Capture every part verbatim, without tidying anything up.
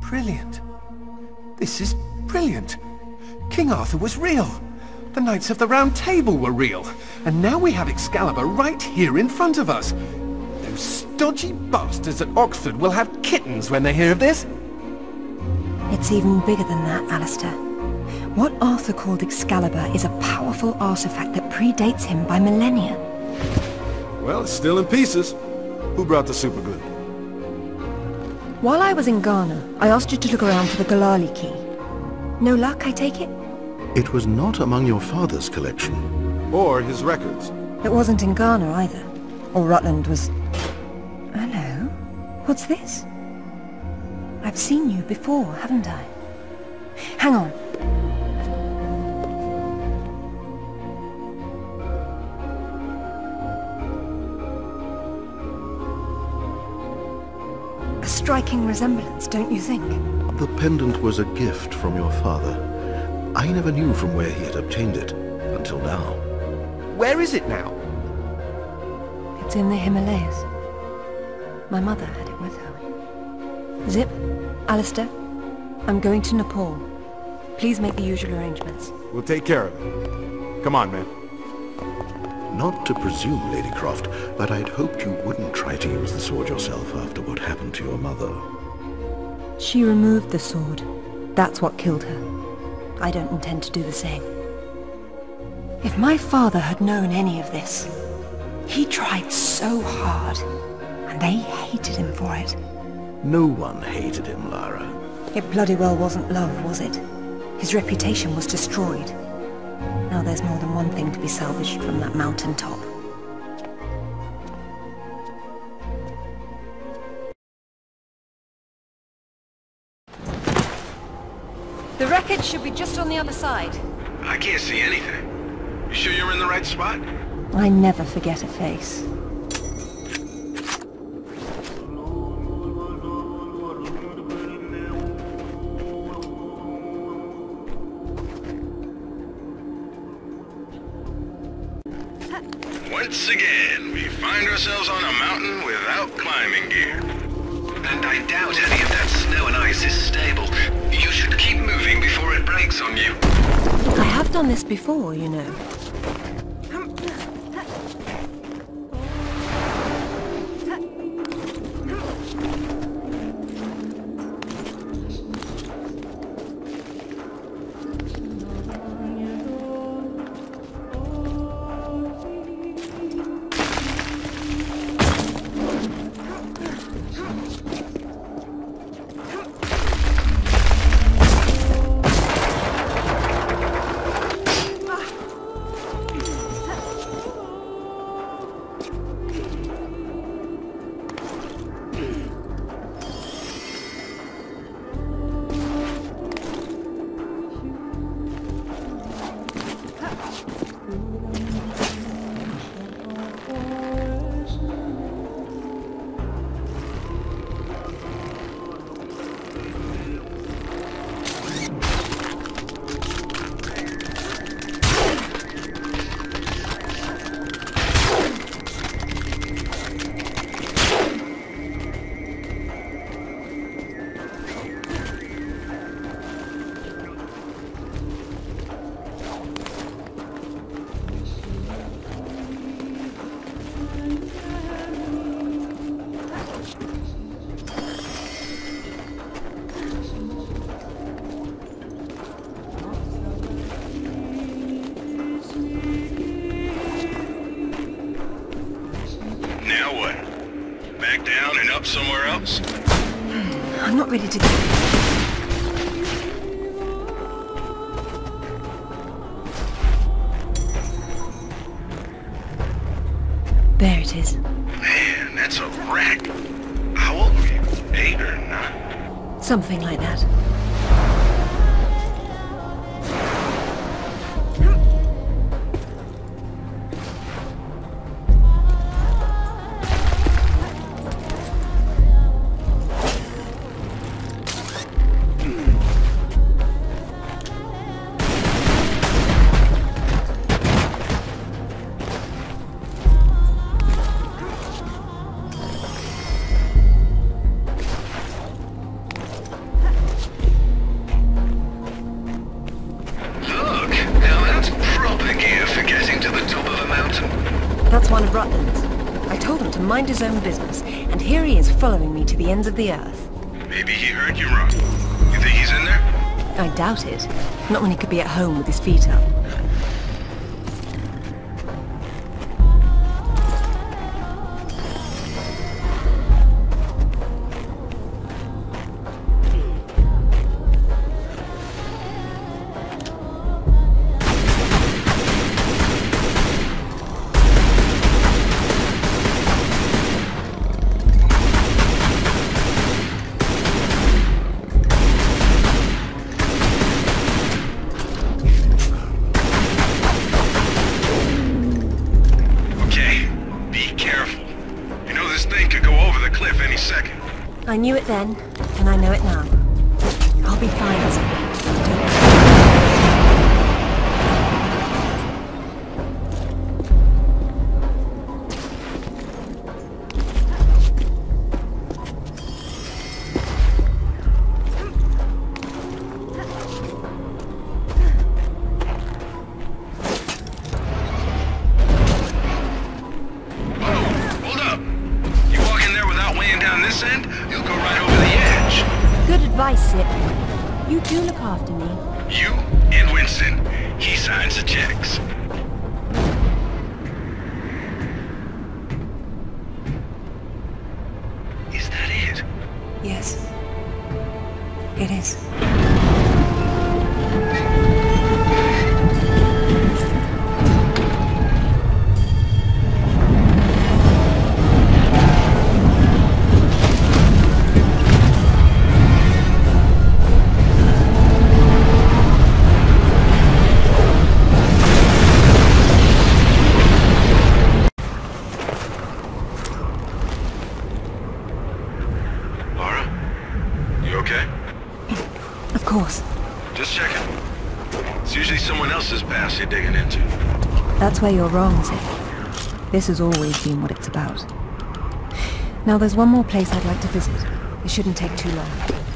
Brilliant. This is brilliant. King Arthur was real. The Knights of the Round Table were real. And now we have Excalibur right here in front of us. Those stodgy bastards at Oxford will have kittens when they hear of this. It's even bigger than that, Alistair. What Arthur called Excalibur is a powerful artifact that predates him by millennia. Well, it's still in pieces. Who brought the superglue? While I was in Ghana, I asked you to look around for the Ghalali key. No luck, I take it? It was not among your father's collection. Or his records. It wasn't in Ghana either. Or Rutland was... Hello? What's this? I've seen you before, haven't I? Hang on. A striking resemblance, don't you think? The pendant was a gift from your father. I never knew from where he had obtained it, until now. Where is it now? It's in the Himalayas. My mother had it with her. Zip, Alistair, I'm going to Nepal. Please make the usual arrangements. We'll take care of it. Come on, man. Not to presume, Lady Croft, but I'd hoped you wouldn't try to use the sword yourself after what happened to your mother. She removed the sword. That's what killed her. I don't intend to do the same. If my father had known any of this, he tried so hard, and they hated him for it. No one hated him, Lara. It bloody well wasn't love, was it? His reputation was destroyed. Now there's more than one thing to be salvaged from that mountain top. The wreckage should be just on the other side. I can't see anything. You sure you're in the right spot? I never forget a face. Once again, we find ourselves on a mountain without climbing gear. And I doubt any of that snow and ice is stable. You should keep moving before it breaks on you. I have done this before, you know. Up somewhere else? I'm not ready to go. There it is. Man, that's a wreck. How old were you? Eight or nine? Something like that. mind his own business, and here he is following me to the ends of the earth. Maybe he heard you wrong. You think he's in there? I doubt it. Not when he could be at home with his feet up. I knew it then, and I know it now. I'll be fine, Isaac. Don't worry. You do look after me. You and Winston. He signs the checks. Is that it? Yes. It is. Of course. Just checking. It's usually someone else's past you're digging into. That's where you're wrong, Zip. This has always been what it's about. Now there's one more place I'd like to visit. It shouldn't take too long.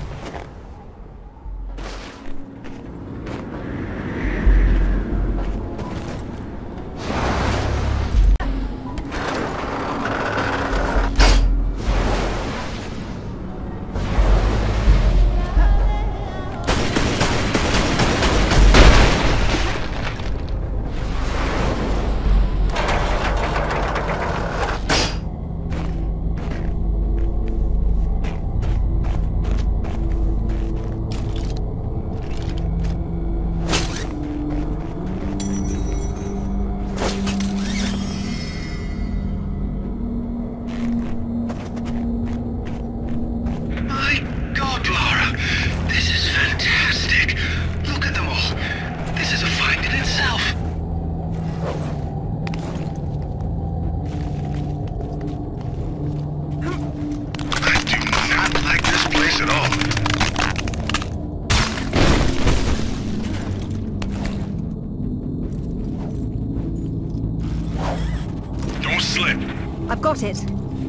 I've got it.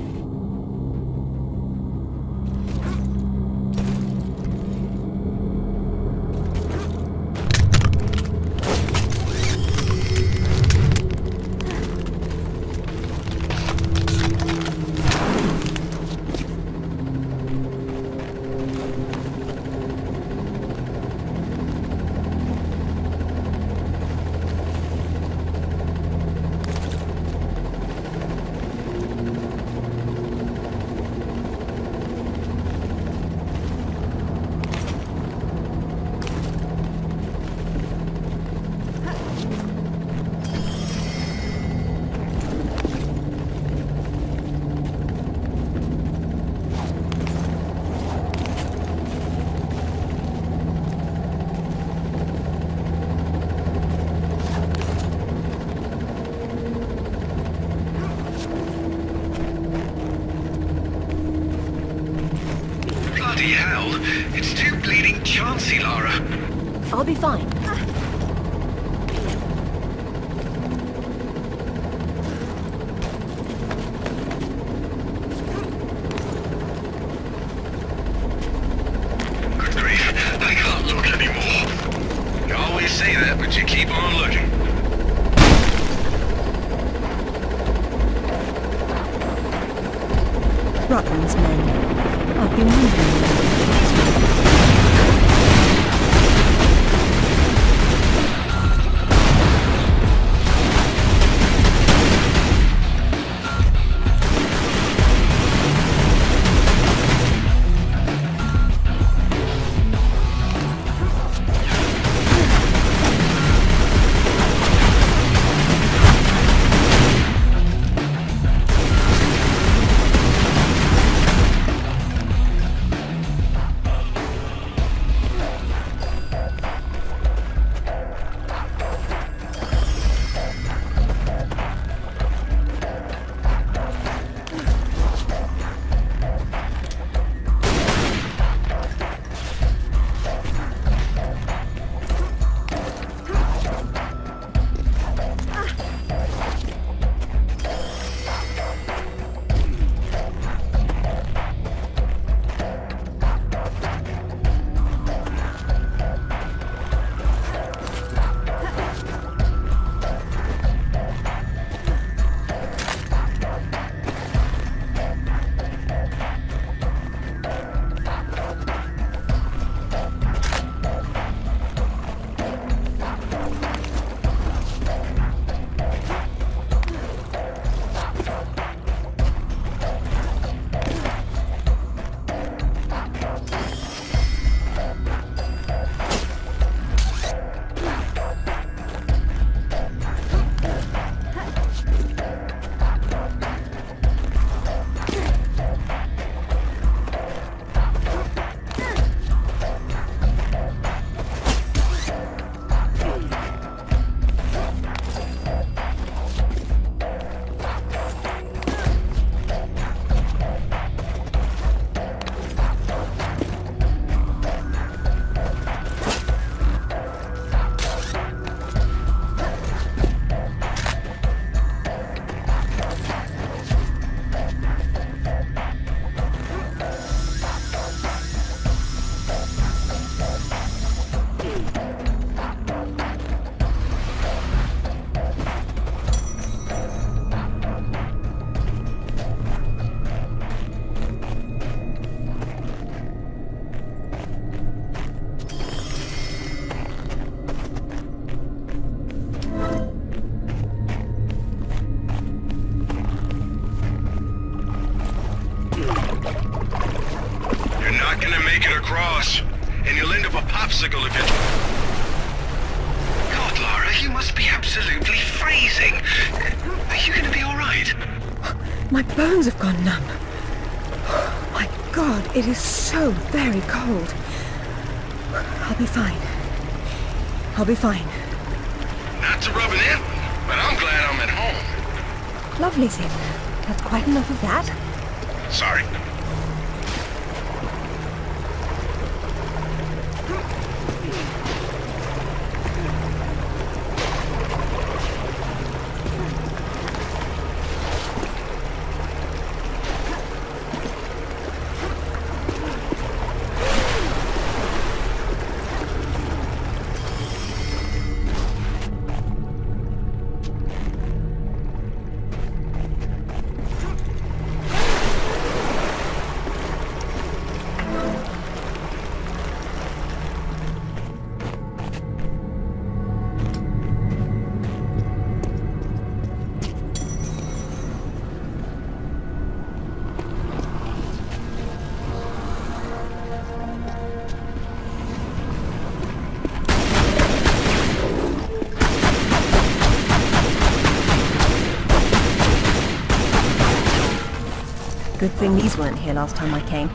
Bloody hell! It's too bleeding chancy, Lara. I'll be fine. Good grief, I can't look anymore. You always say that, but you keep on looking. I've been wondering. across, and you'll end up a popsicle if you... God, Lara, you must be absolutely freezing. Are you gonna be alright? My bones have gone numb. My God, it is so very cold. I'll be fine. I'll be fine. Not to rub it in, but I'm glad I'm at home. Lovely, Sid. That's quite enough of that. Sorry. Good thing these weren't here last time I came.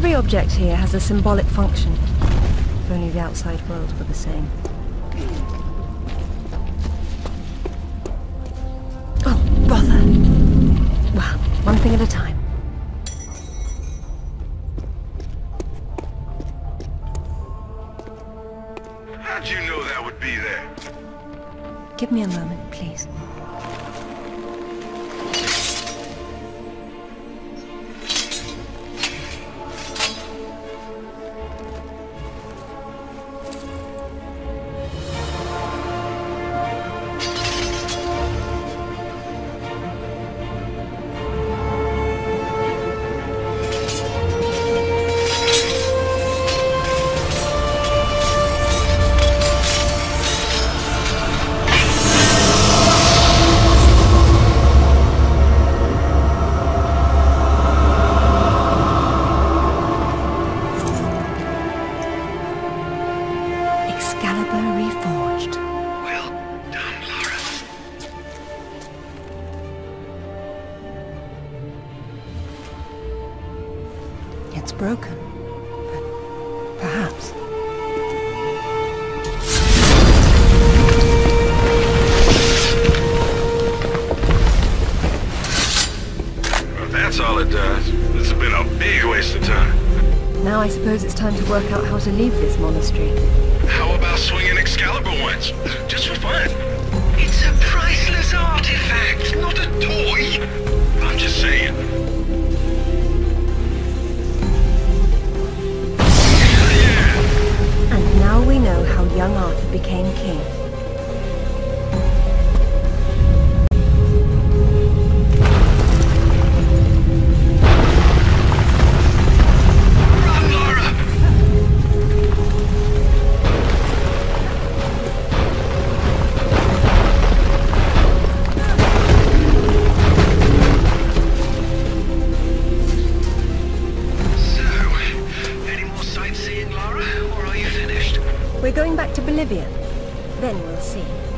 Every object here has a symbolic function. If only the outside world were the same. Oh, bother. Well, one thing at a time. How'd you know that would be there? Give me a moment, please. It's broken, but perhaps. Well, if that's all it does, this has been a big waste of time. Now I suppose it's time to work out how to leave this monastery. How about swinging Excalibur once? Just for fun. It's a priceless artifact, not a toy. I'm just saying. And now we know how young Arthur became king. Run, Laura! So, any more sightseeing, Laura, or are you finished? We're going back to Bolivia. Then we'll see.